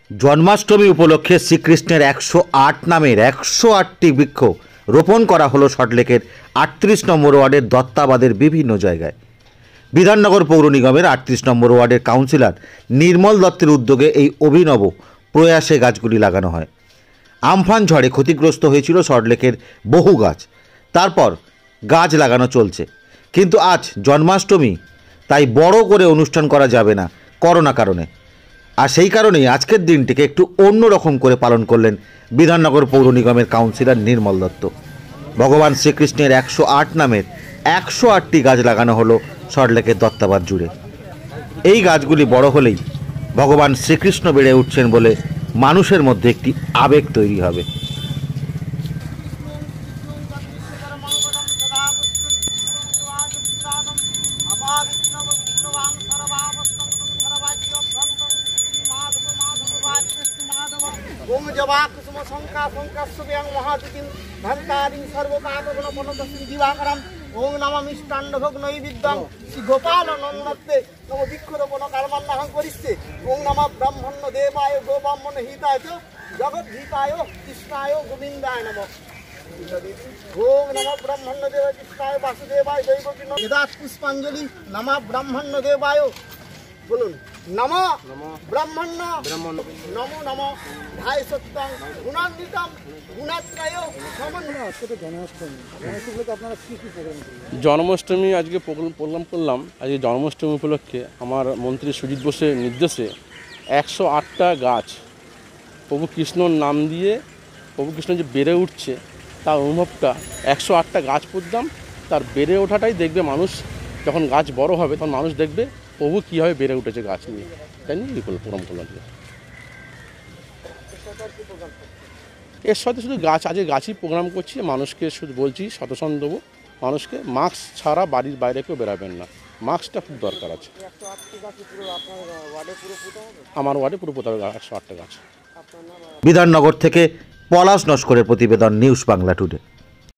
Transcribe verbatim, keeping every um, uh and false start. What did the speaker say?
জন্মাষ্টমী উপলক্ষে শ্রীকৃষ্ণের একশো আট নামের একশো আটটি বৃক্ষ রোপণ করা হলো সল্টলেকের আটত্রিশ নম্বর ওয়ার্ডের দত্তাবাদের বিভিন্ন জায়গায়। বিধাননগর পৌর নিগমের আটত্রিশ নম্বর ওয়ার্ডের কাউন্সিলর নির্মল দত্তের উদ্যোগে এই অভিনব প্রয়াসে গাছগুলি লাগানো হয়। আমফান ঝড়ে ক্ষতিগ্রস্ত হয়েছিল সল্টলেকের বহু গাছ, তারপর গাছ লাগানো চলছে। কিন্তু আজ জন্মাষ্টমী, তাই বড় করে অনুষ্ঠান করা যাবে না করোনা কারণে। আর সেই কারণেই আজকের দিনটিকে একটু অন্যরকম করে পালন করলেন বিধাননগর পৌর নিগমের কাউন্সিলর নির্মল দত্ত। ভগবান শ্রীকৃষ্ণের একশো আট নামের একশো আটটি গাছ লাগানো হলো সল্টলেকের দত্তাবাদ জুড়ে। এই গাছগুলি বড় হলেই ভগবান শ্রীকৃষ্ণ বেড়ে উঠছেন বলে মানুষের মধ্যে একটি আবেগ তৈরি হবে। ओम जवा कुसुम शंका शंकास्वयं महाजुतिं धन्तारिं सर्वपापगुणपनतस्मिं दिवाकरम् ओम नमः मिष्टान्नभोग नैवेद्यं श्री गोपाल नन्दत्ते नमो वृक्षरोपण कर्मण्यहं करिष्ये ओम नमः ब्रह्मण्य देवाय गोब्राह्मण हिताय च जगद्धिताय कृष्णाय गोविन्दाय नमः ओम नमः ब्रह्मण्य देवाय कृष्णाय वासुदेवाय दैवकी नमः यदात् पुष्पाञ्जलि नमः ब्रह्मण्य देवाय बोलुन नमो ब्रह्मण्य नमो नमो भाई सत्यं गुणान्वितं गुणात्रय জন্মাষ্টমী আজকে প্রোগ্রাম করলাম। আজকে জন্মাষ্টমী উপলক্ষে আমার মন্ত্রী সুজিত বোসের নির্দেশে একশো আটটা গাছ প্রভু কৃষ্ণর নাম দিয়ে প্রভু কৃষ্ণ যে বেড়ে উঠছে তার অনুভবটা একশো আটটা গাছ পুঁতলাম। তার বেড়ে ওঠাটাই দেখবে মানুষ, যখন গাছ বড় হবে তখন মানুষ দেখবে প্রভু কীভাবে বেড়ে উঠেছে গাছ নিয়ে। তাই নিয়ে প্রোগ্রাম করলাম। এর সাথে শুধু গাছ, আজকে গাছই প্রোগ্রাম করছি, মানুষকে শুধু বলছি সচেতন দেবো মানুষকে, মাস্ক ছাড়া বাড়ির বাইরে কেউ বেরাবেন না, মাস্কটা খুব দরকার আছে। আমার ওয়ার্ডে পুরো পোতা হবে একশো আটটা গাছ। বিধাননগর থেকে পলাশ নস্করের প্রতিবেদন, নিউজ বাংলা টুডে।